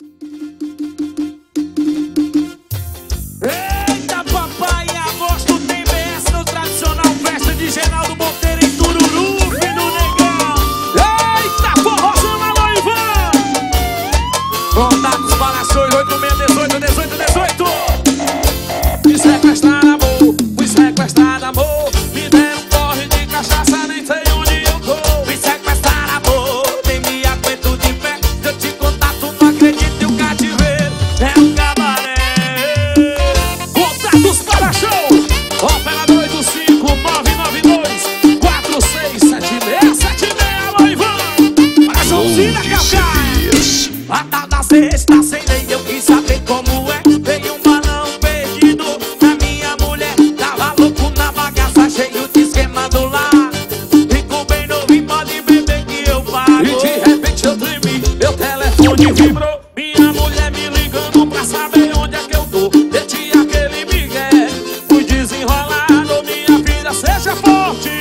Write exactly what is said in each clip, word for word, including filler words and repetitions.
Eita, papai, em agosto tem B S no tradicional festa de Geraldo Monteiro em Tururu, filho do negão. Eita, forrozão, alô, Ivan. Contatos para ações oito seis dezoito dezoito dezoito. Me sequestraram, amor, fui sequestrado, amor. Me deram um porre de cachaça, nem sei onde eu tô. Me sequestraram, amor, nem me aguento de pé. Se eu te contar, tu não acredita, e o cativeiro é um cabaré. Contatos para show. Operador oito cinco nove nove dois quatro seis sete seis sete seis. Alô, Ivan. Para Joãozinho da Calcaia. A tal da sexta sem lei, eu quis saber como é. Veio um balão perdido na minha mulher. Tava louco na bagaça, cheio de esquema do lado. Fico bem novo e pode beber que eu pago. E de repente eu tremi, meu telefone vibrou. Minha mulher me ligando pra saber onde é que eu tô. Meti aquele migué, fui desenrolado. Minha vida seja forte.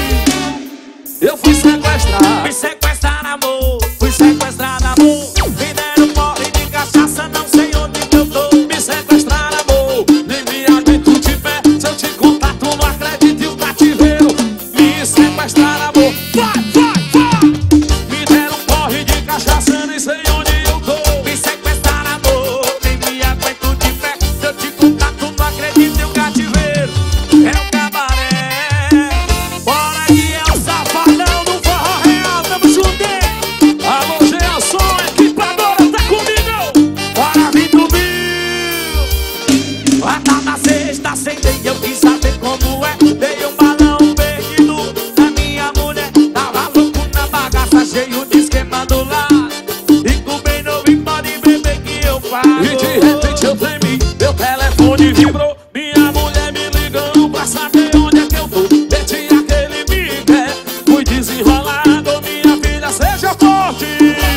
Eu fui sequestrado, fui sequestrado, amor. Fui sequestrado, amor. Me deram porre de cachaça, não sei onde que eu tô. Me sequestraram, amor, nem me aguento de pé. Se eu te contar, tu não acredita, e o cativeiro. Me sequestraram, amor, vai, vai, vai. Me deram porre de cachaça, nem sei onde eu tô. Me sequestraram, amor, nem me aguento de pé. Se eu te contar, tu não acredita, e o cativeiro é um cabaré. Bora que é o safadão do forró real, tamo juntinho. Alô, Gelson, equipadora, tá comigo? Bora, Vitor Bill. A tal da sexta sem lei, eu quis saber como é. Dei um balão perdido na minha mulher. Tava louco na bagaça, cheio de esquema do lado. Fico bem novo e pode beber que eu pago. E de repente eu tremi, meu telefone vibrou. Minha mulher me ligando pra saber onde é que eu tô. Meti aquele migué, fui desenrolado. Minha filha seja forte.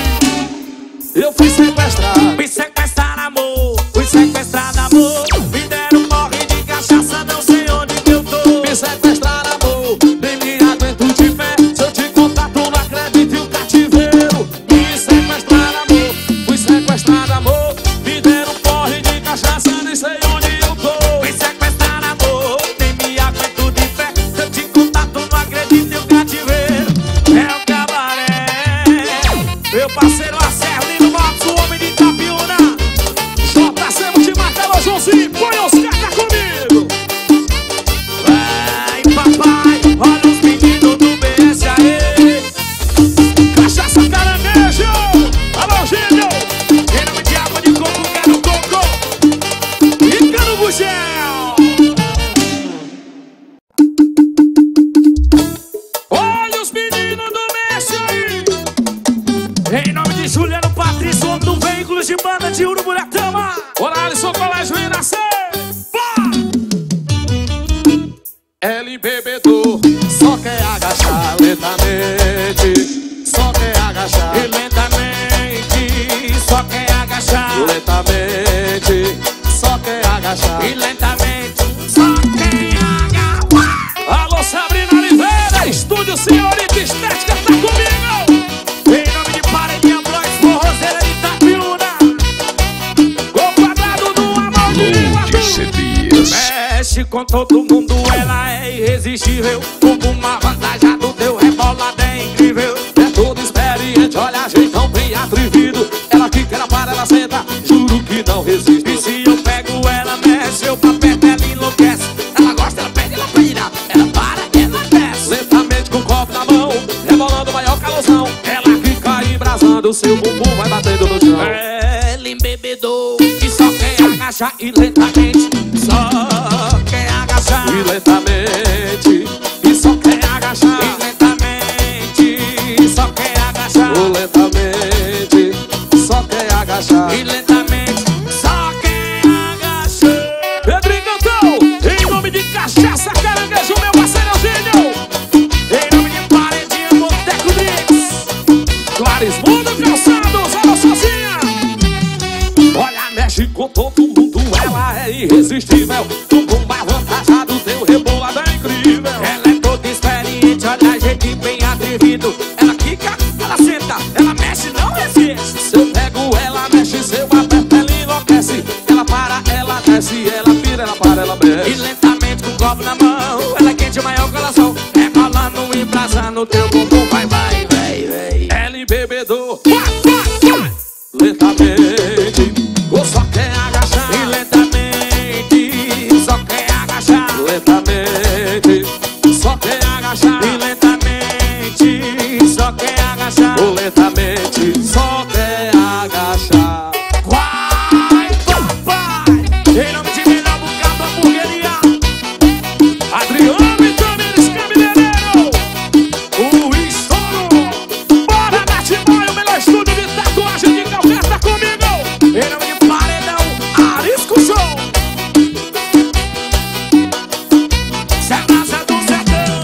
Eu fui sequestrado, fui sequestrado, amor. Fui sequestrado, amor. Me deram porre de cachaça, não sei onde que eu tô. Me sequestraram, amor, nem me aguento de pé. Se eu te contar, tu não acredita, e o cativeiro. Me sequestraram, amor. Fui sequestrado, amor. Me deram porre de cachaça, nem sei onde eu tô. Me sequestraram, amor, nem me aguento de pé. Se eu te contar, tu não acredita, e o cativeiro é um cabaré. Meu parceiro Acerlino Marcos, o homem de Itapiúna. J C Multimarca, alô, Joãozinho, põe os caras comigo. Vai, papai, olha os meninos do B S aí. Cachaça caranguejo, alô, Gênio. Em nome de água de coco, quero coco e cano bugel. Olha os meninos do B S aí. Em nome de Juliano Patrício, homem do veículo de banda de Uruburetama. Olá, Alisson Colégio Renascer. Ela embebedou, só quer agachar lentamente. Só quer agachar E lentamente, só quer agachar. lentamente. Só quer agachar E lentamente, só quer agachar. Alô, Sabrina Oliveira, Estúdio Senhorita Estética, tá comigo. Em nome de Paredinha Blanc, forrozeira de Itapiúna. O quadrado do amor de mexe com todo mundo, ela é irresistível. Como uma avantajado, teu rebolado é incrível. É todo experiente, olha jeitão bem atrevido. Ela quica, ela para, ela senta, juro que não resiste. E se eu pego ela, mexe, eu pra perto, ela enlouquece. Ela gosta, ela pede, ela pira. Ela para, ela desce. Lentamente com o copo na mão, rebolando o maior calorzão. Ela Fica embrasando, seu bumbum vai batendo no chão. Ela embebedou e só quer agachar. E lentamente, só quer agachar. E lentamente, e só quer agachar. E lentamente, só quer agachar. O lentamente, só quer agachar. E lentamente, só quer agachar. Pedrinho Cantão, em nome de Cachaça Caranguejo, meu parceiro Eugênio. Em nome de Paredinha Boteco Mix, Clarismundo Calçados, alô, sozinha. Olha, mexe com todo mundo, ela é irresistível. Bumbum avantajado, teu rebolado é incrível. Ela é toda experiente, olha, gente bem atrevido. Ela quica, ela senta, ela mexe, não resiste. Se eu pego ela, mexe, seu lentamente, ou só quer agachar. E lentamente, só quer agachar. Lentamente, só quer agachar. E lentamente, só quer agachar. Ou lentamente, só quer agachar. Vai, papai! Em nome de Melhor Bocado Hamburgueria, Adriano e Tamires Cabeleireiro, o estouro. Bora, Natboy, o melhor estúdio de tatuagem de qualquer tá comigo. Em nome de Paredão, Arisco Show. Serraça do Sertão.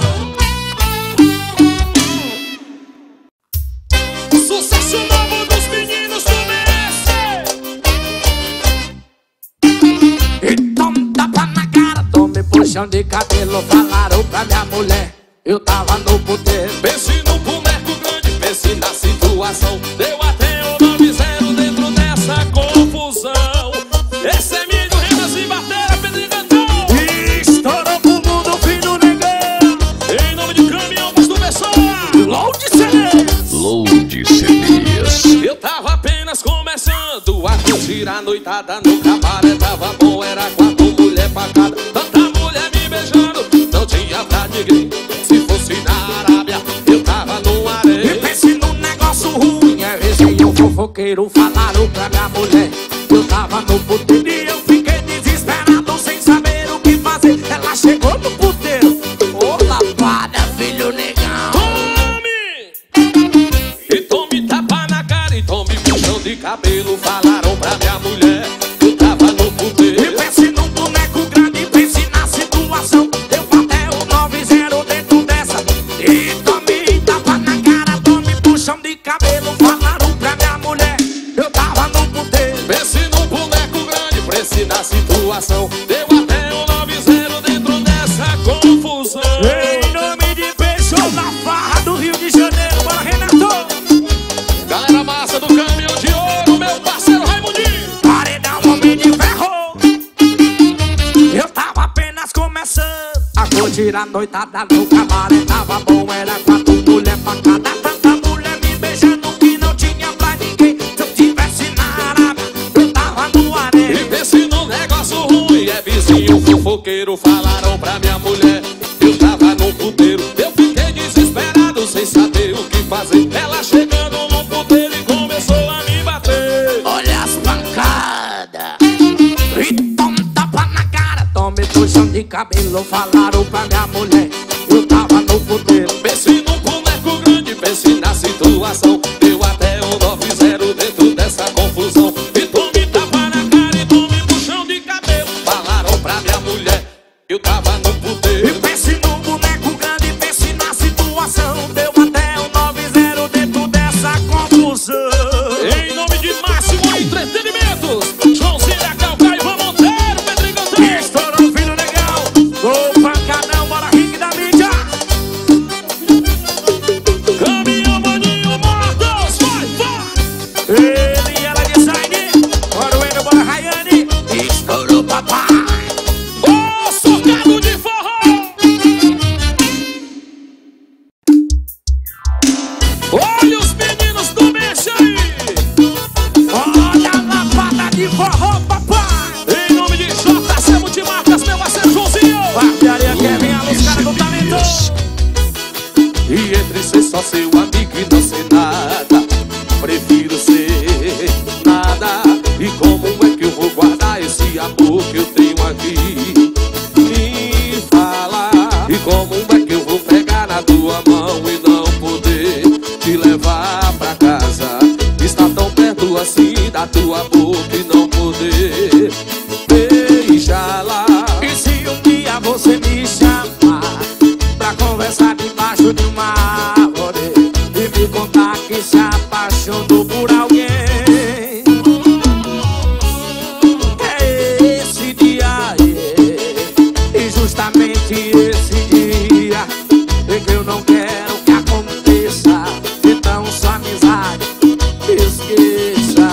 Sucesso novo dos meninos do E toma tapa na cara, tome puxão de cabelo. Falaram pra minha mulher, eu tava no puteiro. Pense num boneco grande, pense na situação. Deu até o nove zero dentro dessa confusão. Esse é milho, rimas e bateria, Pedrinho Cantão. Estourou pro mundo, filho negão. Em nome de caminhão, mas do Pessoa, Load C Ds. Load C Ds. Eu tava apenas começando a curtir a noitada no cabaré. Tava bom, era quatro mulher pra cada. Tanta mulher me beijando, não tinha pra ninguém. Se fosse na Arábia, eu tava no areia. E pense num negócio ruim, é vizinho fofoqueiro. Falaram pra minha mulher, eu tava no puteiro. E eu fiquei desesperado, sem saber o que fazer. Ela chegou no puteiro. Ô, lapada, filho negão. Tome! E tome tapa na cara, e tome puxão de cabelo. Falaram pra minha mulher, eu tava no puteiro. E pense num boneco grande, pense na situação. Deu até o nove zero dentro dessa. E tome tapa na cara, tome puxão de cabelo. Falaram pra minha mulher, eu tava no puteiro. Pense num boneco grande, pense na situação. Deu até o nove zero dentro dessa confusão. Em nome de Peixoto, na farra do Rio de Janeiro. Bora, Renato! Galera massa do caminhão de ouro, meu parceiro Raimundinho. Paredão, homem de ferro. Eu tava apenas começando a curtir a noitada no cabaré. Tava bom, era quatro mulher pra cada. Tanta mulher me beijando que não tinha pra ninguém. Se eu tivesse na Arábia, eu tava no areia. E pense num negócio ruim, é vizinho fofoqueiro. Falaram pra minha mulher, eu tava no puteiro. Eu fiquei desesperado, sem saber o que fazer. Ela chegando no puteiro e começou a me bater. Olha as pancadas. E toma tapa na cara, tome puxão de cabelo. Falaram pra minha mulher, eu tava no puteiro. Pense num boneco grande, pense na situação. Deu até um nove zero dentro dessa confusão. E tome tapa na cara, e tome puxão de cabelo. Falaram pra minha mulher, eu tava no puteiro. E pense num boneco grande, pense na situação. Deu até um nove zero dentro dessa confusão. Em nome de Máximo Entretenimentos, João Cira, Calcaio, Ivan Monteiro, Pedrinho Cantão. Estourou, filho legal. Ô, pancadão, bora, ringue da mídia. Caminhão, maninho, mortos, vai, vai. Ele e ela design. Bora, o Eno, bora, Rayane. Estourou, papai. Ô, socado de forró. Olha os meninos do Mexe aí. Olha a lapada de forró, papai. Em nome de J C Multimarcas, meu parceiro Joãozinho. Barbearia Kevin, alô, os caras do talento. E entre ser só seu amigo e não ser nada, prefiro ser nada. E como é que eu vou guardar esse amor que eu tenho aqui? Me fala. E como é que eu vou pegar na tua mão e não poder te levar pra casa? Estar tão perto assim da tua boca e não poder beijá-la. E se um dia você me chamar pra conversar debaixo de uma árvore e me contar que se apaixonou por alguém, é esse dia, é. E justamente esse dia é que eu não quero que aconteça. Então sua amizade esqueça.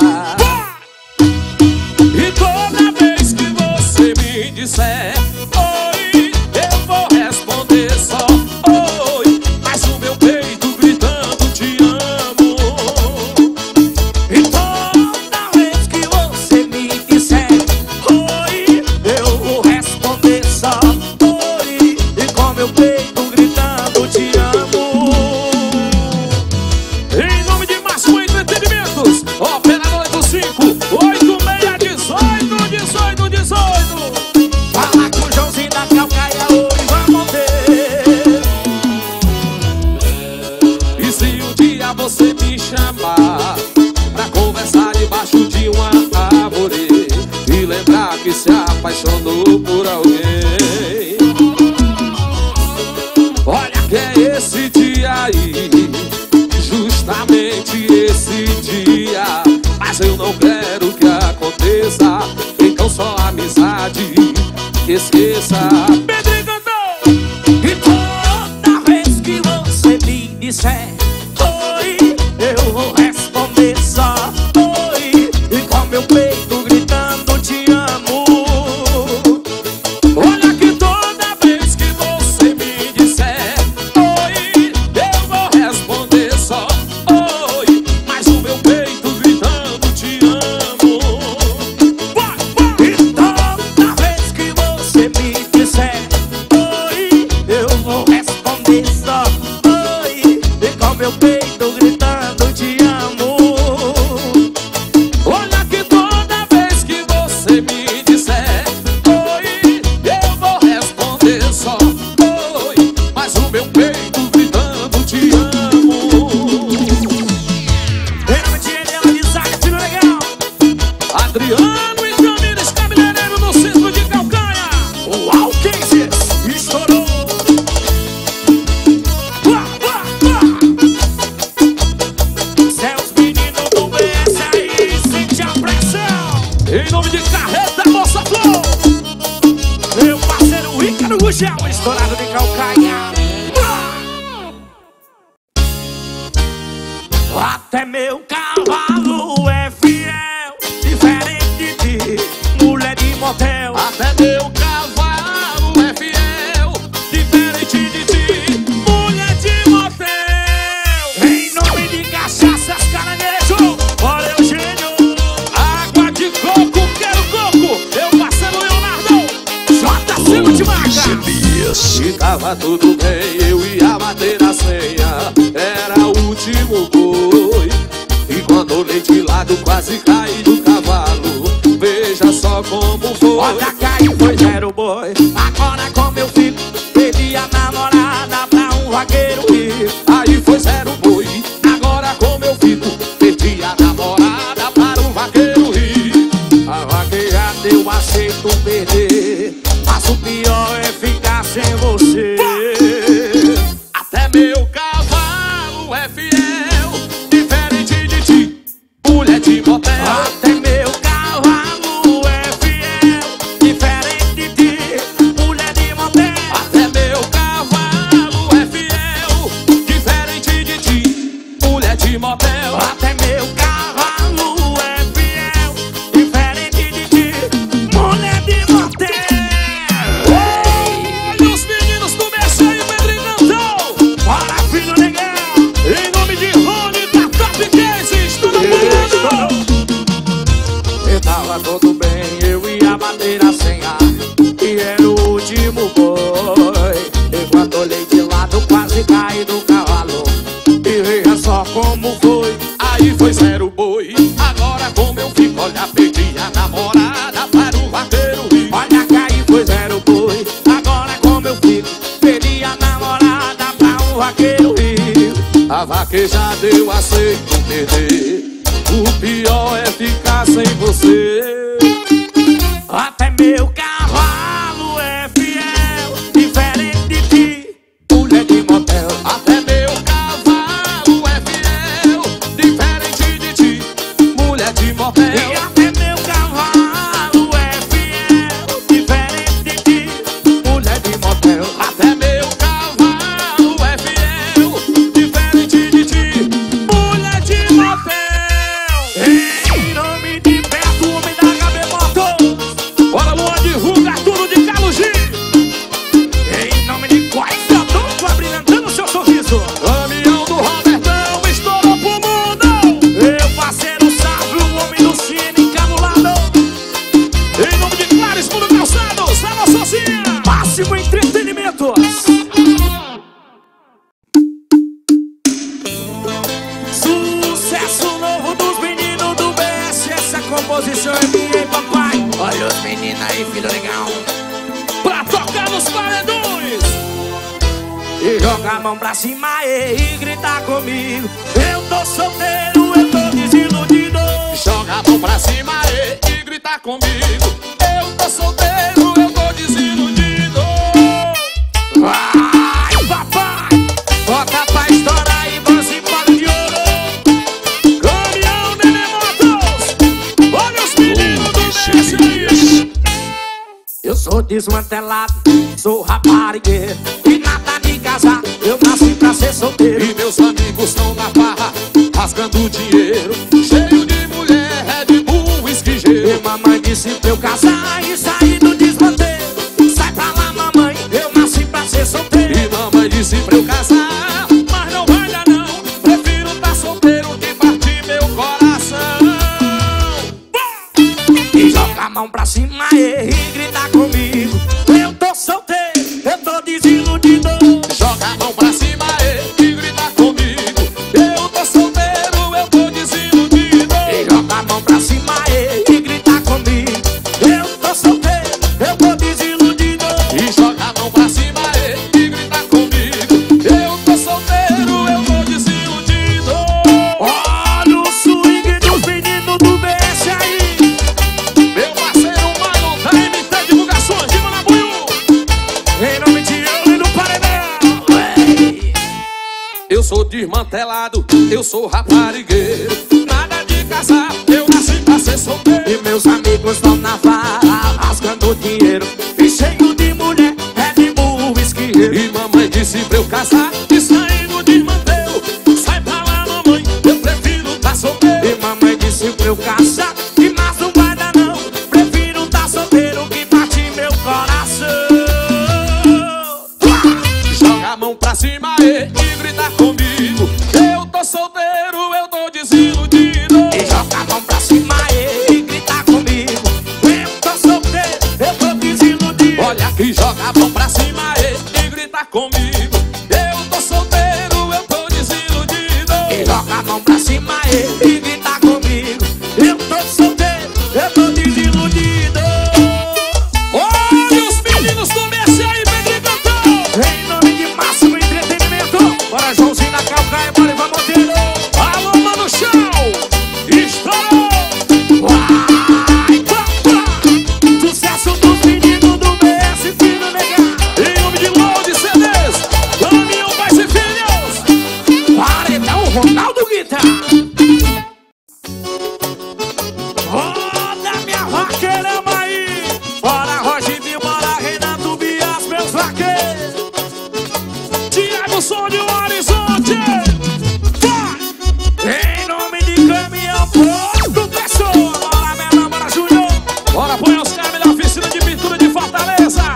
E toda vez que você me disser oi, eu vou responder só oi, mas o meu peito gritando te amo. E toda apaixonou por alguém. Olha que é esse dia aí, justamente esse dia. Mas eu não quero que aconteça, então só amizade, esqueça. Pedrinho cantou! E toda vez que você me disser oi, eu vou responder só oi. E com meu peito gritando te amo. Olha que toda vez que você me disser oi, eu vou responder só oi. Mas o meu peito gritando te amo. Vai, vai. E toda vez que você me disser oi, eu vou responder só oi. E com meu peito gritando te amo. Olha que toda vez que você me disser oi, eu vou responder só oi. Mas o meu peito gritando te amo. Em nome de Eliana de Zaga, filho legal, Adriano e Camila, cabeleireiro no centro de Calcaia. o Alquenses estourou. Vá, vá, vá. Céus, meninos do B S aí, sente a pressão. Em nome de Carreta Moça Flor. Meu parceiro Ícaro Gugel, estourado de Calcaia. Até meu cavalo é fiel, diferente de mulher de motel. Até meu cavalo é fiel, diferente de ti, mulher de motel. Em nome de cachaças caranguejo, olha o gênio. Água de coco, quero coco. Eu parceiro Leonardo. J. Silva de Maca. Elias. E tava tudo bem, eu ia bater a senha, era o último boi. E quando olhei de lado quase caí do cavalo, veja só como foi. Olha, caiu, foi zero boi. Agora como eu fico, perdi a namorada pra um vaqueiro ir. Aí foi zero boi, agora como eu fico, perdi a namorada para o vaqueiro rir. A vaqueada eu aceito perder, mas o pior é ficar sem você. Até meu cavalo é fiel, diferente de ti, mulher de motel. Até meu cavalo é fiel, diferente de ti, mulher de motel. Até meu cavalo é fiel, diferente de ti, mulher de motel. Até meu cavalo é fiel, diferente de ti, mulher de motel. Olha os meninos do Mexer e o Pedrinho cantou. Bora, filho legal. Em nome de Rony da Top Cases, todo mundo. Eu tava tudo bem, eu ia bater a senha e era o último boi. Enquanto olhei de lado, quase caí do cavalo. E veja só como foi. Aí foi zero boi, agora como eu fico, olha, perdi a namorada para o vaqueiro rir. Olha, caí, foi zero boi. Agora como eu fico, perdi a namorada pra um vaqueiro rir. A vaquejada eu aceito perder, o pior é ficar sem você. Até meu cavalo é fiel, diferente de ti, mulher de motel. Até meu cavalo é fiel, diferente de ti, mulher de motel. E até meu cavalo é fiel, diferente de ti, mulher de motel. Até meu cavalo é fiel, diferente de ti, mulher de motel. Em nome de Beto, homem da H B Motos. Bora, Luan, divulga tudo de Calugi. Em nome de Quais Adolfo, abrilhantando seu sorriso. Caminhão do Robertão estourou pro mundo. Meu parceiro Sávio, o homem do cine encabulado. Em nome de Clares, Mundo Calçado, Sala Sozinha. Máximo entretenimento. Sucesso novo dos meninos do B S. Essa composição é minha, hein, papai? Olha os meninos aí, filho legal. Pra tocar nos paredões. E joga a mão pra cima e, e grita comigo. Eu tô solteiro, eu tô desiludido. Joga a mão pra cima e, e grita comigo. Eu tô solteiro, C Dias. Eu sou desmantelado, sou raparigueiro e nada de casar, eu nasci pra ser solteiro. E meus amigos estão na barra, rasgando dinheiro, cheio de mulher, Red Bull, whisky gelo. E mamãe disse pra eu casar e sair do desmanteiro. Sai pra lá, mamãe, eu nasci pra ser solteiro. E mamãe disse pra eu casar, mas não vai dar não, prefiro tá solteiro que partir meu coração. E joga a mão pra cima e, e grita comigo: eu tô solteiro, eu tô desiludido. Joga a mão pra cima e, e grita comigo: eu tô solteiro, eu tô desiludido. E joga a mão pra cima e, e grita comigo: eu tô solteiro, eu tô desiludido. E joga a mão pra cima e, e grita comigo: eu tô solteiro, eu tô desiludido. Olha o swing dos meninos do B S aí. Meu parceiro Mano Time tem divulgações de Manabuiú. Em nome de eu e no paredão. Ué. Eu sou desmantelado, eu sou raparigueiro, nada de casar, eu nasci pra ser solteiro. E meus amigos estão na vara, rasgando dinheiro e cheio de mulher, Red Bull, whisky. E mamãe disse pra eu casar e sair do desmantelo. Sai pra lá, mamãe, eu prefiro tá solteiro. E mamãe disse pra eu casar, e mas não vai dar não, prefiro tá solteiro que bate meu coração. Joga a mão pra cima e, e grita comigo: eu tô solteiro, eu tô desiludido. E joga a mão pra cima e, e grita comigo: eu tô solteiro, eu tô desiludido. Olha aqui, joga a mão pra cima e, e grita comigo: eu tô solteiro, eu tô desiludido. E joga a mão pra cima e, e grita comigo: eu tô solteiro, eu tô desiludido. Olha os meninos do Messi aí, Pedro cantou. Em nome de Máximo Entretenimento, bora Joãozinho na calcaia, bora Ivan Monteiro. Alô, Mano Chão, estourou. Vai, vai, sucesso dos meninos do B S, filho negar. Em nome de Load C Ds, Damião Pais e Filhos. Paredão Ronaldo Guitar. Roda minha vaqueirama aí. Bora Roginho, bora Renato Bias, meus vaqueiros. Tiago Som de um Horizonte. Vai! Em nome de Caminhão Porto Pessoa, bora Melão, bora Júnior. Bora põe os caras da oficina de pintura de Fortaleza.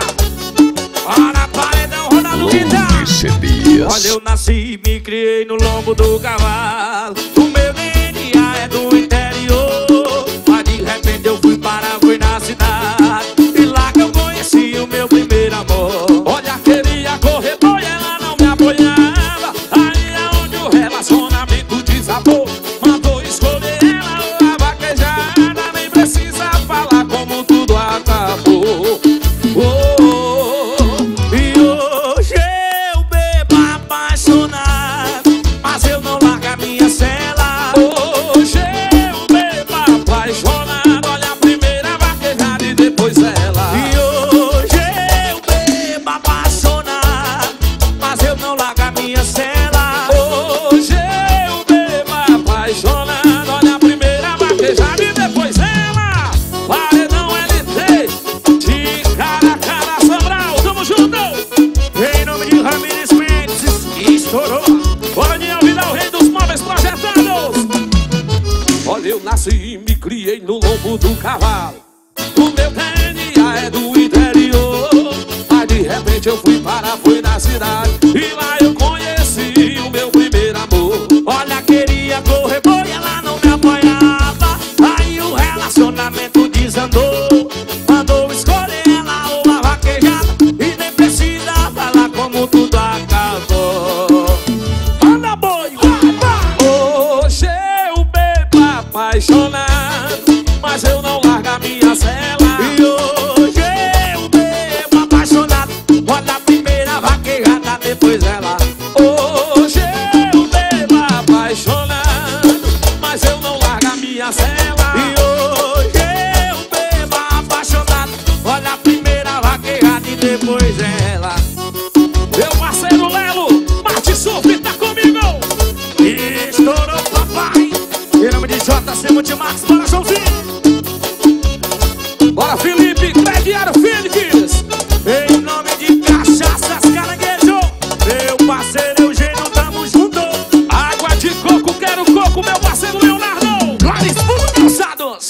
Bora Paredão Ronaldo Guitar. Load C Dias. Olha, eu nasci e me criei no lombo do cavalo. O meu D N A é do interior, mas de repente eu fui para, fui na cidade. E lá que eu conheci o meu primeiro amor. Olha, queria correr boi, ela não me apoiava. Aí é onde o relacionamento desabou. Mandou escolher ela ou a vaquejada. Nem precisa falar como tudo acabou. Oh, oh, oh. E hoje eu bebo apaixonado, mas eu não largo a minha cela. Hoje eu bebo apaixonado. Olha a primeira vaquejada e depois ela. E hoje eu bebo apaixonado, mas eu não largo a minha cela. Hoje eu bebo apaixonado. Olha a primeira vaquejada e depois ela. Paredão L T, de cara a cara, Sobral, tamo junto. Em nome de Ramírez Mendes, estourou. Bora de Vidal, o rei dos móveis projetados. Olha, eu nasci e me criei no lombo do cavalo. O meu D N A é do interior, mas de repente eu fui para, fui na cidade. E lá eu conheci o meu primeiro amor. Olha, queria correr boi, ela não me apoiava. Aí o relacionamento desandou. Mandou escolher ela ou a vaquejada, e nem precisa falar como tudo acabou. Manda boi, vai, vai. Hoje eu bebo apaixonado, mas eu não largo a minha cela. E hoje eu bebo apaixonado, olha a primeira vaquejada, depois ela. Hoje eu bebo apaixonado, mas eu não largo a minha cela. E hoje eu bebo apaixonado, olha a primeira vaquejada e depois ela. Meu parceiro Lelo, Marte Surf, tá comigo. Estourou, papai. Em nome de J C Multimax, bora Joãozinho. Bora, Felipe, Crediário Félix. Em nome de Cachaças Caranguejo, meu parceiro Eugênio, tamo junto. Água de coco, quero coco, meu parceiro Leonardo. Clares Pulo Calçados.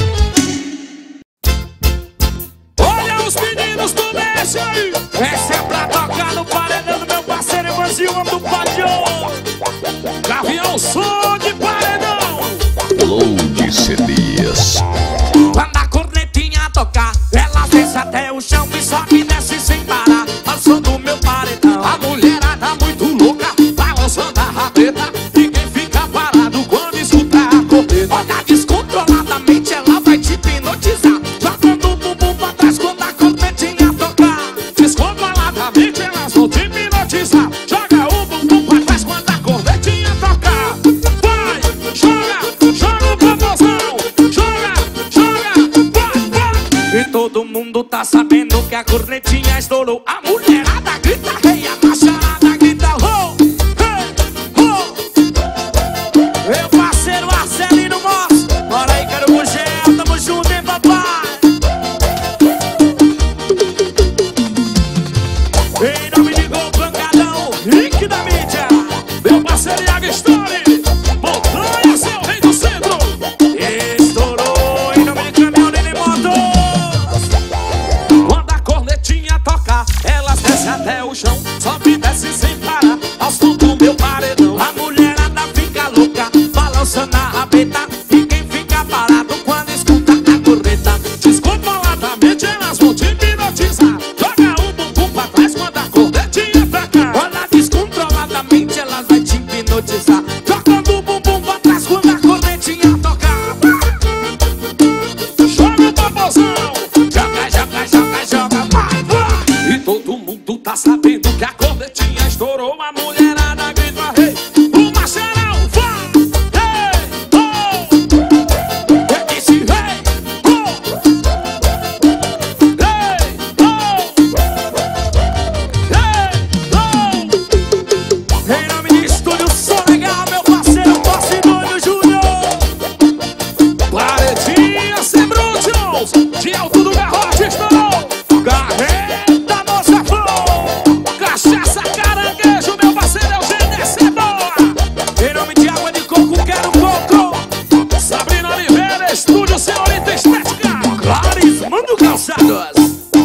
Olha os meninos do Mexe aí. Essa é pra tocar no paredão do meu parceiro Evangelho, homem do pódio. Gavião, som de paredão. Load C Ds. Quando a cornetinha tocar, ela desce até o chão e sobe e desce sem parar, ao som do meu paredão. A mulherada muito louca, balançando a rabeta. E quem fica parado quando escutar a corneta? Olha, descontroladamente ela vai te hipnotizar, jogando o bumbum pra trás quando a cornetinha tocar. Descontroladamente elas vão te hipnotizar. Joga o bumbum pra trás quando a cornetinha tocar. Vai, joga, joga o popozão. Joga, joga, vai, vai. E todo mundo tá sabendo que a cornetinha estourou. A mulherada grita rei, a macharada grita ho, hey, ho. Meu parceiro Marcelino Moss, bora aí, quero Gugel, tamo junto, hein, papai. Em nome de Gol Pancadão, Rick da mídia, Meu parceiro Iago Story. Montanha, seu rei do centro. estourou. Em nome de Caminhoneiro e Motos. Quando a cornetinha tocar, elas descem até o chão. Sobe e desce sem parar, ao som do meu paredão. A mulherada fica louca, balançando a rabeta. E quem fica parado quando escuta a corneta? Descontroladamente elas vão te hipnotizar. Joga o bumbum pra trás quando a cornetinha tocar. Olha, descontroladamente ela vai te hipnotizar, jogando o bumbum pra trás quando a cornetinha tocar. Joga o popozão. Joga, joga, joga, joga, vai, vai. E todo mundo tá sabendo que a cornetinha estourou. A mulherada grita rei. O Marcelão vai. Hey, oh. Eu disse rei, Oh. Hey, oh. Hey, oh. em nome de Estúdio Som Legal, meu parceiro Posidônio Júnior. Paredinha sem brúteos. De alto do garrote estourou. Carreta, moça flor. Cachaça Caranguejo, meu parceiro Eugênio, essa é boa. Em nome de Água de Coco, quero coco. Sabrina Oliveira, Estúdio Senhorita Estética. Clares, manda calçados.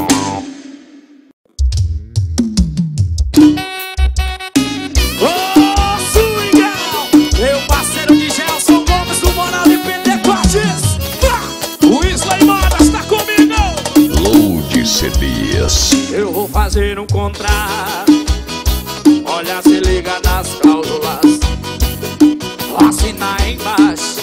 Ô, Swingão, meu parceiro de Gelson Gomes, do Moral de Pentecostes. O Isley Modas tá comigo. Load C Ds. Eu vou fazer um contrato, olha, se liga nas cláusulas, assinar embaixo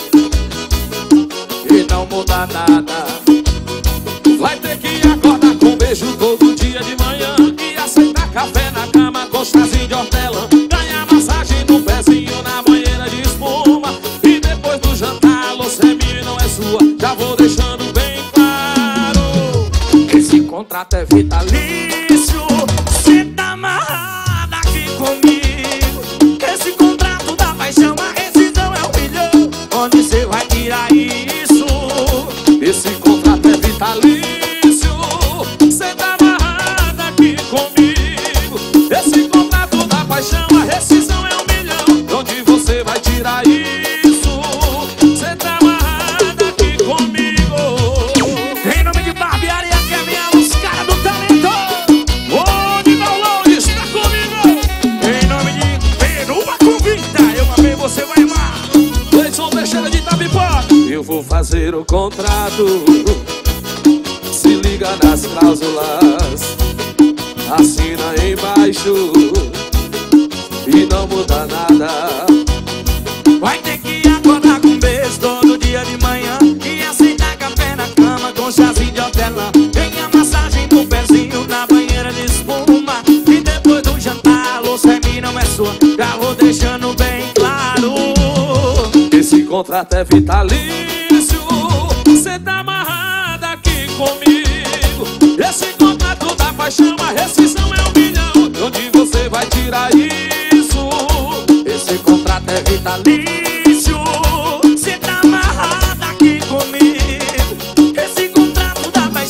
e não muda nada. Vai ter que acordar com beijo todo dia de manhã. E aceitar café na cama com chazinho de hortelã. Ganhar massagem no pezinho na banheira de espuma. E depois do jantar, Lucemine não é sua. Já vou deixando bem claro. Esse contrato é vitalício, cê tá amarrado aqui comigo. Esse contrato da paixão, a rescisão é um milhão. Onde cê vai tirar isso? Esse contrato é vitalício. Cê tá amarrado aqui comigo. Esse contrato da paixão, a rescisão é um milhão. De onde você vai tirar isso? Cê tá amarrado aqui comigo. Em nome de Barbearia Kevin, os caras do talento. Ô, Nivalão, está comigo. Em nome de Perua Convida, eu amei, você vai amar. Leison Teixeira de Itabipó. Eu vou fazer o contrato. Se liga nas cláusulas. Assina embaixo e não muda nada. Vai ter que acordar com beijo todo dia de manhã e aceitar café na cama com chazinho de hortelã. Ganhar massagem no pezinho na banheira de espuma. E depois do jantar, Lucemine não é sua. Já vou deixando bem claro. Esse contrato é vitalício. Cê tá amarrado aqui comigo. Esse contrato da paixão, a rescisão é um milhão. De onde você vai tirar isso? Esse contrato é vitalício, cê tá amarrado aqui comigo. Esse contrato da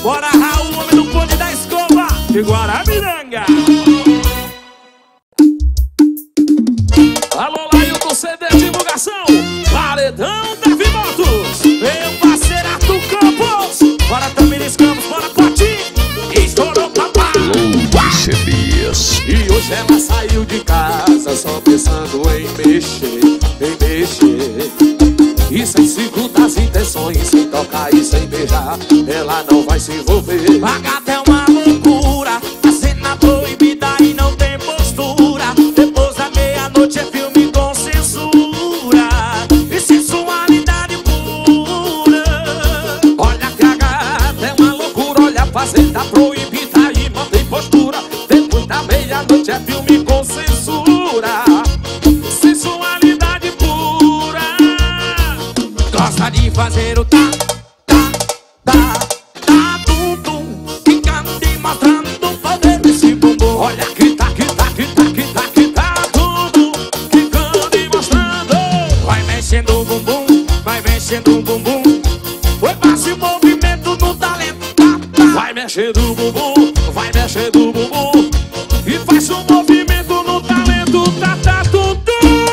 Bora, Raul, homem do bonde da escova de Guarabiranga. Alô, Lailton C D Divulgação, Paredão Devi Motos. Meu parceiro Arthur Campos. Bora, Tamires Campos, bora, Poti. Estourou, papai. Load C Ds. E hoje ela saiu de casa só pensando em mexer, em mexer. E sem segundas intenções, sem tocar e sem beijar, ela não vai se envolver. Paga até uma loucura, a cena proibida e não tem postura. Depois da meia-noite é filme com censura e sensualidade pura. Olha que a gata é uma loucura, olha a fazenda proibida e mantém postura. Depois da meia-noite é filme com censura, sensualidade pura. Gosta de fazer o tá, tá, tá, tá, tum, tum, ficando e mostrando o poder desse bumbum. Olha que tá, que tá, que tá, que tá, que tá tudo ficando e mostrando. Vai mexendo o bumbum, vai mexendo o bumbum. Foi fácil movimento no talento, tá, tá. Vai mexendo o bumbum, vai mexendo o bumbum E faz um movimento no talento, tá, tá, tudo.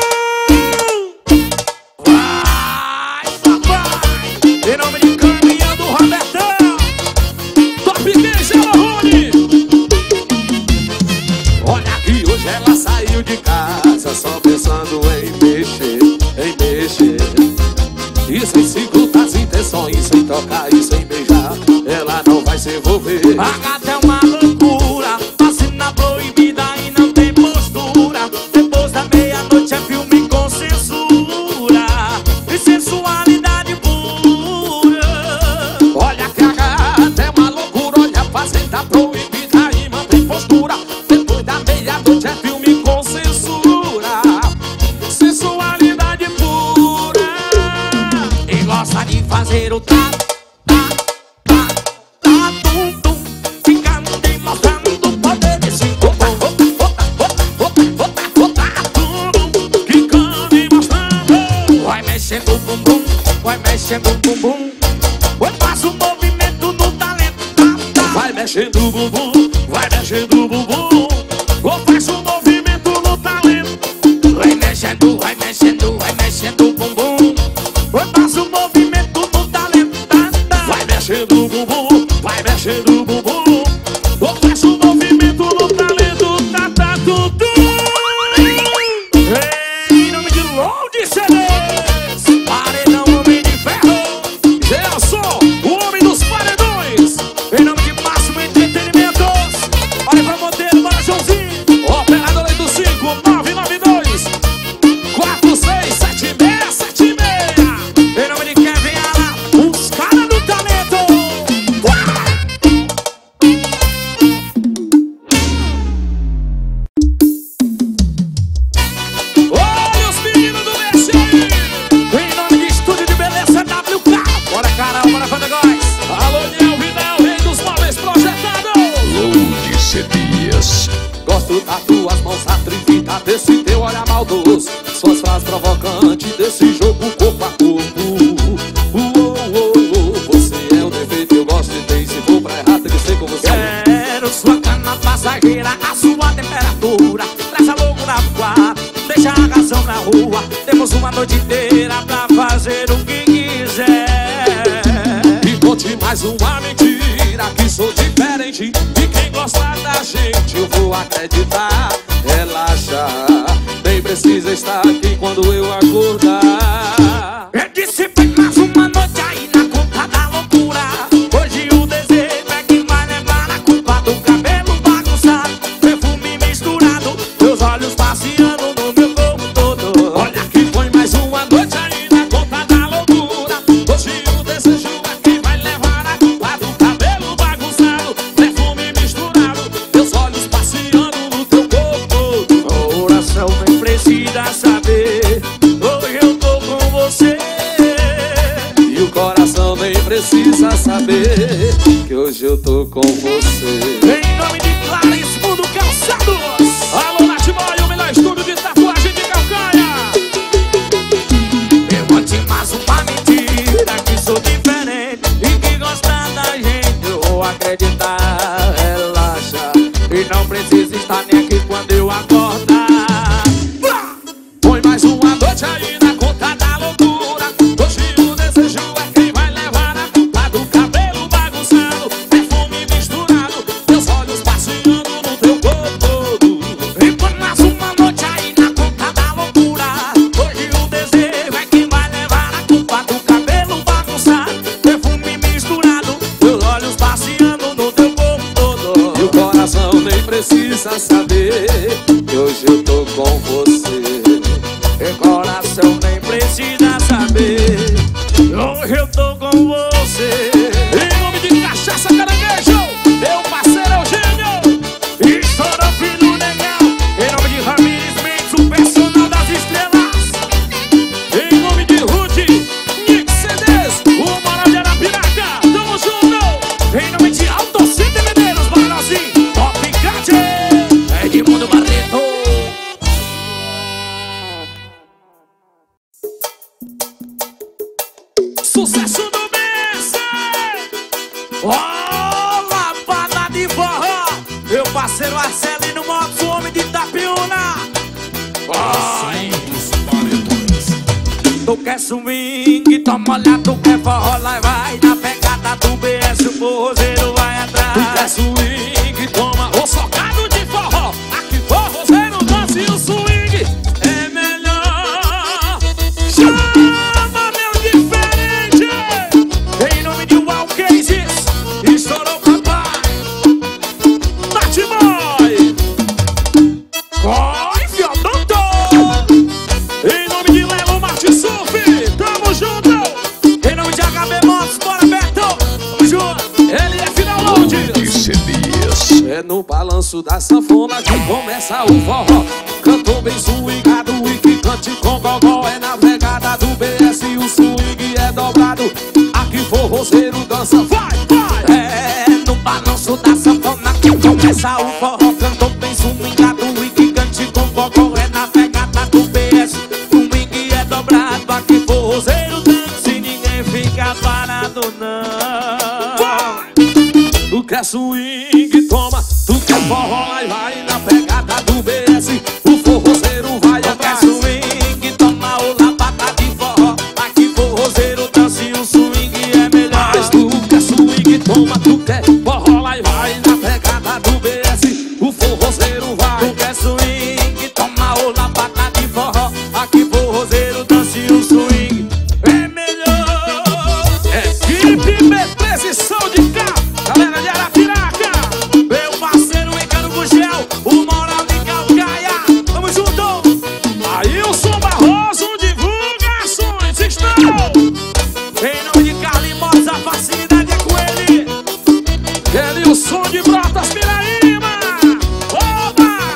Vai, papai, em nome de Caminhão do Robertão. Top Queijo, Rony. Olha que hoje ela saiu de casa só pensando em mexer, em mexer. E sem segundas intenções, sem tocar e sem beijar, ela não vai se envolver. Paga até uma loucura, vacina proibida e não tem postura. Depois da meia-noite é filme com censura e sensualidade pura. Olha que a gata é uma loucura, olha a fazenda proibida e mantém postura. Depois da meia-noite é filme com censura, sensualidade pura. E gosta de fazer o tá, tá, tá, tá, tum, tum, ficando e mostrando o poder desse bumbum. Quicando e mostrando. Vai mexendo o bumbum, vai mexendo o bumbum. Vai faz um movimento no talento, tá, tá. Vai mexendo o bumbum, vai mexendo o bumbum. Ou faz um movimento no talento. Vai mexendo, vai mexendo, vai mexendo o bumbum. Vai faz um movimento no talento, tá, tá. Vai mexendo o bumbum, vai mexendo o bumbum. Ou faz um movimento no talento, tá, tá, tudo. Em nome de Load C Ds, Paredão, homem de ferro. Gelson, o homem dos paredões. Em nome de Máximo Entretenimentos. Olha pra modelo, bora Joãozinho. Operador oito cinco nove nove dois quatro seis sete seis sete seis. Em nome de Kevin Ala, os caras do talento. Olha os meninos do Messi aí. Em nome de Estúdio de Beleza W K. Bora, Carol, bora, Fandagóis. Alô, Niel Vidal, rei dos móveis projetados. Load C Ds. Gosto das tuas mãos atrevidas, desse teu olhar maldoso, suas frases provocantes, desse jogo corpo a corpo. Uou, uou, uou, você é o defeito, eu gosto de ter. Se for pra errar, tem que ser com você. Quero sua cana passageira, a sua temperatura. Traz a loucura pro quarto, deixa a razão na rua. Temos uma noite inteira pra fazer o que quiser. E conte mais uma mentira, que sou diferente. E quem gosta da gente, eu vou acreditar. Relaxa, nem precisa estar aqui quando eu acordar. Eu disse foi mais uma noite aí na conta da loucura. Hoje o desejo é que vai levar a culpa do cabelo bagunçado, perfume misturado, meus olhos passeando no meu corpo todo. Olha que foi mais uma noite aí na conta da loucura. Hoje o desejo é que vai levar a culpa do cabelo bagunçado, perfume misturado, teus olhos passeando no teu corpo. Coração nem precisa saber, hoje eu tô com você. E o coração nem precisa saber que hoje eu tô com você. Em nome de Clarice Mundo Calçados. Alô, Natboy, o melhor estúdio de tatuagem de calcanha. Eu vou te mais uma mentira, que sou diferente e que gosta da gente eu vou meditar, relaxa. E não precisa estar nem aqui quando eu acordar. Põe mais uma noite aí na conta da loucura. Hoje o desejo é quem vai levar a culpa do cabelo bagunçado, perfume misturado, teus olhos passeando no teu corpo todo. E põe mais uma noite aí na conta da loucura. Hoje o desejo é quem vai levar a culpa do cabelo bagunçado, perfume misturado, teus olhos passeando no teu corpo todo. E o coração nem precisa saber que hoje eu tô com você. E coração nem precisa saber, hoje eu tô com você. Em nome de Cachaça Caranguejo, meu parceiro Eugênio. E Estourou Filho Legal, em nome de Ramires Mendes, o personal das estrelas. Em nome de Rude, Nick C Ds, o Moral de Arapiraca. Tamo junto. Em nome de Autocenter Medeiros, Barrozinho, Top Cat, Edmundo Barreto. Sucesso do mês. Ó, lapada de forró, meu parceiro Arcelino Motos, o homem de Itapiúna. Ai, tu quer swing, toma olhada, tu quer forró, lá vai na pegada do B S, o forrozeiro vai Tu atrás. quer swing, toma o socado de forró. Aqui forrozeiro dança e o swing é melhor. Chama, meu diferente. Em nome de Wall Cases, estourou papai. Tati Boy. Corre, Fiodonto. Em nome de Lelo Marte Surf. Tamo junto. Em nome de H B Motos, bora Beto. Tamo junto. Ele é final load. Lourdes Dias. É no balanço da sanfona que começa o forró. Cantou bem swingado e que cante com gogó. É na pegada do B S e o swing é dobrado. Aqui forrozeiro dança, vai, vai. É no balanço da sanfona que começa o forró. Cantou bem swingado e que cante com gogó. É na pegada do B S, swing é dobrado. Aqui forrozeiro dança e ninguém fica parado não. Tu quer swing, toma. Tu quer forró, aí vai na pegada do B S. O forrozeiro vai Tu quer atrás. swing, toma o lapada de forró. Aqui forrozeiro dança e o swing é melhor. Mas tu quer swing, toma. Tu quer forró, aí vai na pegada do B S. O forrozeiro vai. Tu quer swing, toma o lapada de forró. Aqui forrozeiro dança e o swing é melhor. Equipe B treze Som de Cá. Galera de Arapiraca. Meu parceiro Icaro Gugel, o Moral de Calcaia. Tamo junto. Ailson Barroso, divulgações. Estão. Em nome de Carlinhos Motos, a facilidade é com ele. Ele, o som de Brotas Piraíma. Oba!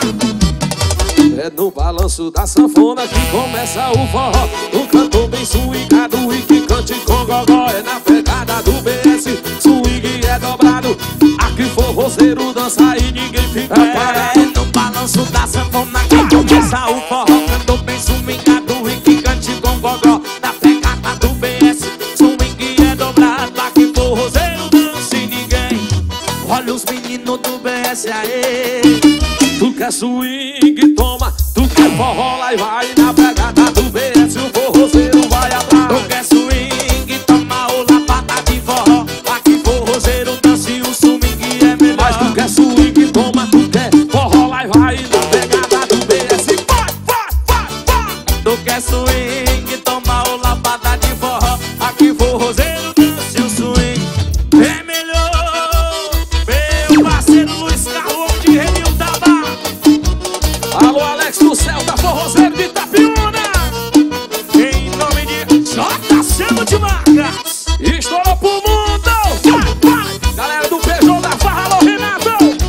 É no balanço da sanfona que começa o forró. Um cantor bem swingado e que cante com gogó. É na pegada do B S, swing é dobrado. Aqui forrozeiro dança e ninguém fica É parado. no balanço da sanfona que começa o forró. Cantou bem swingado e que cante com gogó. Na pegada do B S, swing é dobrado. Aqui forrozeiro dança e ninguém. Olha os meninos do B S aí. Tu quer swing, toma. Tu quer forró, lá e vai na pegada do B S. O forrozeiro vai Tu atrás. quer swing, toma o lapada de forró. Aqui forrozeiro dança e o swing é melhor. Mas tu quer swing, toma. Tu quer forró, lá e vai na pegada do B S. Vai, vai, vai, vai. Tu quer swing, toma o lapada de forró. Aqui forrozeiro dança e o swing é melhor. Meu parceiro Luiz Carlos de Renil Taba. Alô, Alex do Celta, forrozeiro de Itapiúna. Em nome de J C Multimarcas. Estourou pro mundo. Vai, vai. Galera do Peugeot da Farra, alô, Renato.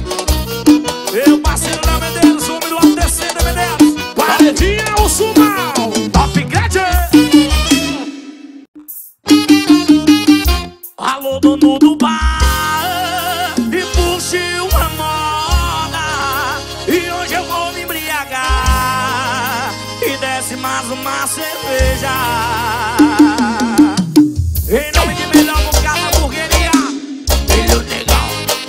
Meu parceiro Léo Medeiros, homem do Alto Descendo Medeiros. Paredinha, o Sumal. Top Cat. Alô, dono do bar, e puxe uma moda. E hoje eu vou me embriagar. E desce mais uma cerveja. Em nome de melhor bocado hamburgueria, Filho Legal,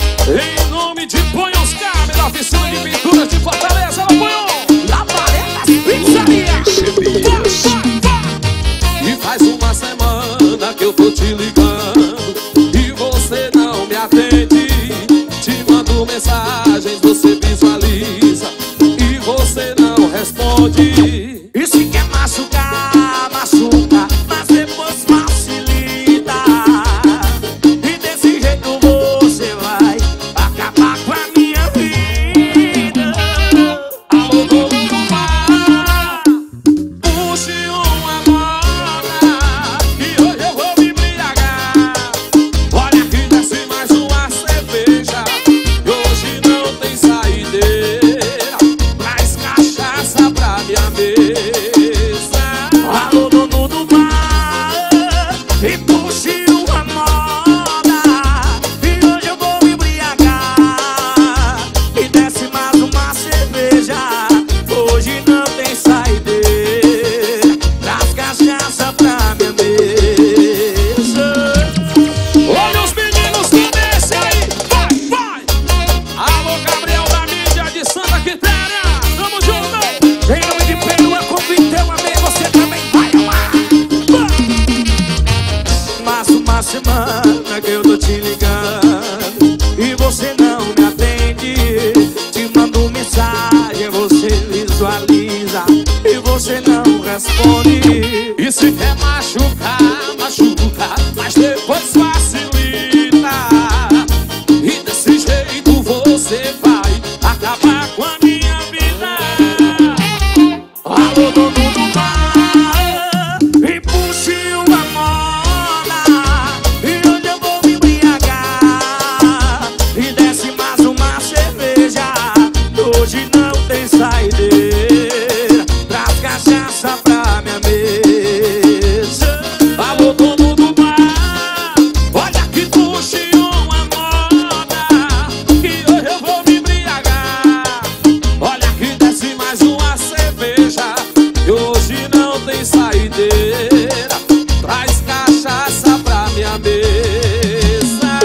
mensagens você visualiza e você não responde. E se quer machucar, machuca, mas depois facilita. E desse jeito você vai acabar com a minha vida. Alô, Gogumba, puxe uma moda que hoje eu vou me embriagar. Olha que desce mais uma cerveja e hoje não tem saideira. Traz cachaça pra minha mesa. Alô, dono do bar, e puxe uma moda e hoje eu vou me embriagar. E desce mais uma cerveja, hoje não tem saideira. Traz cachaça pra minha mesa. Olha os meninos do desse aí, vai, vai! Alô, Gabriel da mídia de Santa Quitéria, tamo junto! Em nome de Pedro, eu convidei uma vez, você também vai amar. Mas uma semana que eu tô te ligando e você não me atende. Te mando mensagem, você visualiza e você não responde. E se quer machucar, machuca, mas depois facilita. E desse jeito você vai acabar com a minha vida. Alô, dono do bar, e puxe uma moda e hoje eu vou me embriagar. E desce mais uma cerveja, hoje não tem saideira. Traz cachaça pra minha mesa. Alô, dono do bar, olha que puxe uma moda que hoje eu vou me embriagar. Olha que desce mais uma cerveja e hoje não tem saideira. Traz cachaça pra minha mesa.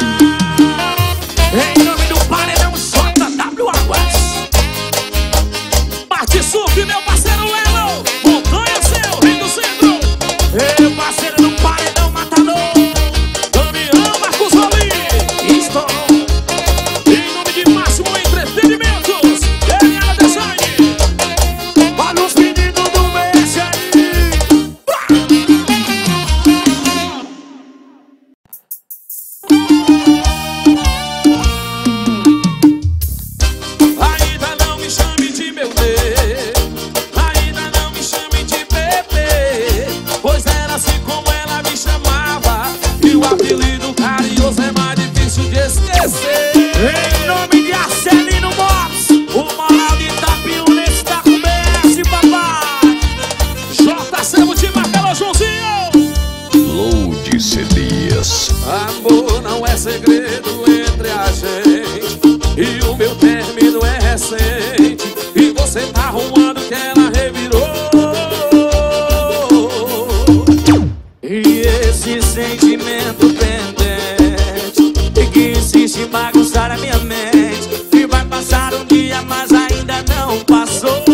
Em nome do paredão J W Águas. Marte Sup, meu parceiro Lelo, Montanha Seu, Rei do Centro. Meu parceiro do paredão matador, Damião Marcos Rolim. estou. Em nome de Máximo Entretenimentos, L A Design. Olha os meninos do mês aí. Ainda não me chame de meu Deus, ainda não me chame de bebê, pois era assim como ela me chamava e o apelido carinhoso é mais difícil de esquecer. Em nome de Arcelino Motos, o moral de Itapiúna está com B S, papai. J C Multimarca, Joãozinho. Load C Ds. Amor não é segredo entre a gente e o meu término é recente e você tá arrumando que ela revirou. E esse sentimento pendente e que insiste em bagunçar a minha mente, e vai passar um dia, mas ainda não passou.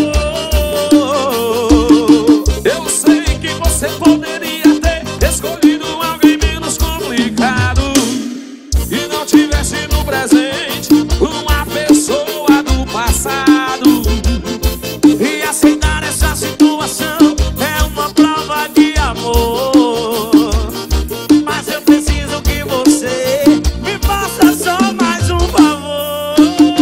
Eu sei que você poderia ter escolhido alguém menos complicado e não tivesse no presente uma pessoa do passado. E aceitar essa situação é uma prova de amor. Mas eu preciso que você me faça só mais um favor.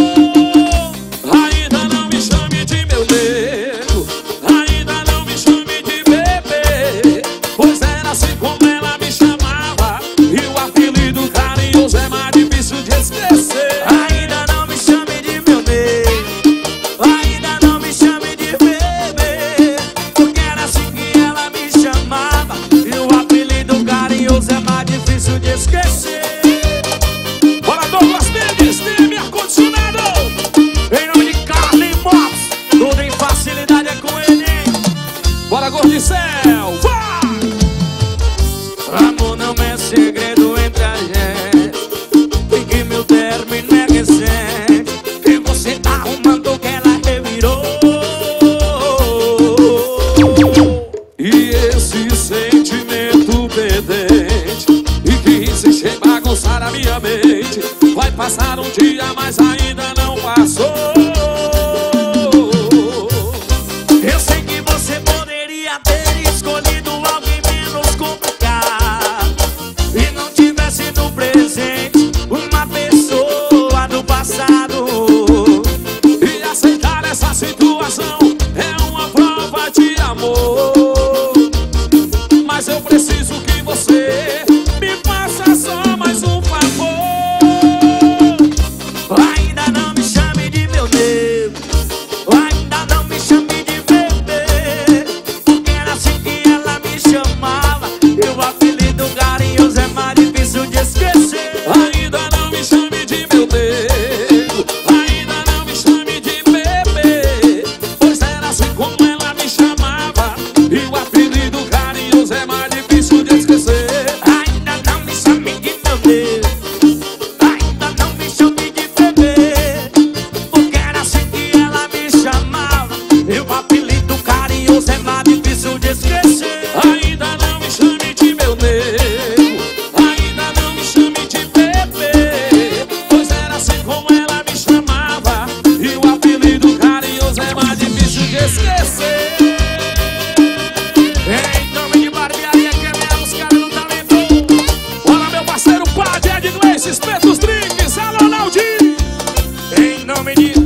Ainda não me chame de meu nego, ainda não me chame de bebê, pois era assim como ela me chamava e o apelido carinhoso é mais difícil de esquecer. Fetos Trinques, alô Naldinho. Em nome de